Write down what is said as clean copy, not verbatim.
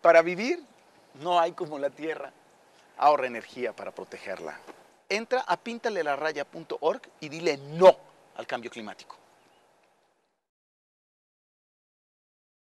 Para vivir no hay como la Tierra. Ahorra energía para protegerla. Entra a pintalelaraya.org y dile no al cambio climático.